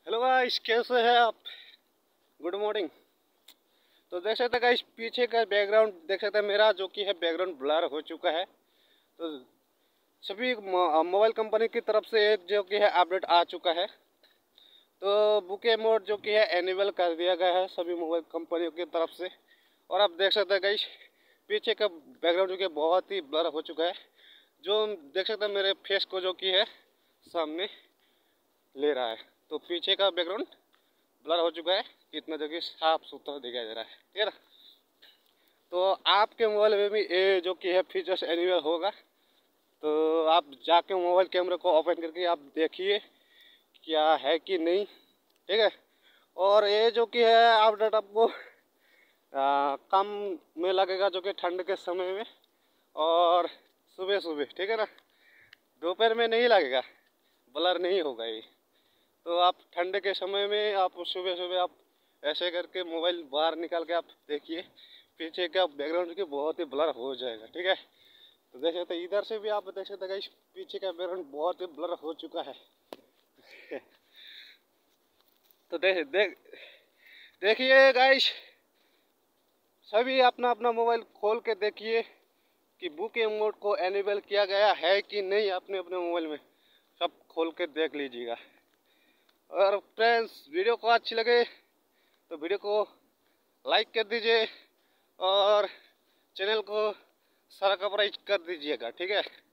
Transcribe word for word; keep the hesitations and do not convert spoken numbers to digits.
Hello guys, कैसे हैं आप? Good morning. तो देख सकते हैं गाइस, पीछे का बैकग्राउंड देख सकते हैं मेरा, जो कि है बैकग्राउंड ब्लर हो चुका है। तो सभी मोबाइल कंपनी की तरफ से एक जो कि है अपडेट आ चुका है। तो बुके मोड जो कि है एनेबल कर दिया गया है सभी मोबाइल कंपनियों की तरफ से। और आप देख सकते हैं गाइस, पीछे का बैकग्राउंड जो कि बहुत ही ब्लर हो चुका है, जो देख सकते हैं मेरे फेस को जो कि है सामने ले रहा है। तो पीछे का बैकग्राउंड ब्लर हो चुका है, इतना जो कि साफ सुथरा दिखाई दे रहा है। ठीक है ना? तो आपके मोबाइल में भी ये जो कि है फीचर्स एनेबल होगा। तो आप जाके मोबाइल कैमरे को ओपन करके आप देखिए क्या है कि नहीं। ठीक है। और ये जो कि है अपडेट आपको आ, कम में लगेगा, जो कि ठंड के समय में और सुबह सुबह। ठीक है ना? दोपहर में नहीं लगेगा, ब्लर नहीं होगा ये। तो आप ठंड के समय में आप सुबह सुबह आप ऐसे करके मोबाइल बाहर निकाल के आप देखिए, पीछे का बैकग्राउंड की बहुत ही ब्लर हो जाएगा। ठीक है। तो देख सकते इधर से भी आप देख सकते गाइस, पीछे का बैकग्राउंड बहुत ही ब्लर हो चुका है। तो देख देख देखिए गाइस, सभी अपना अपना मोबाइल खोल के देखिए कि बुके मोड को एनेबल किया गया है कि नहीं। अपने अपने मोबाइल में सब खोल के देख लीजिएगा। और फ्रेंड्स, वीडियो को अच्छी लगे तो वीडियो को लाइक कर दीजिए और चैनल को सब्सक्राइब कर दीजिएगा। ठीक है।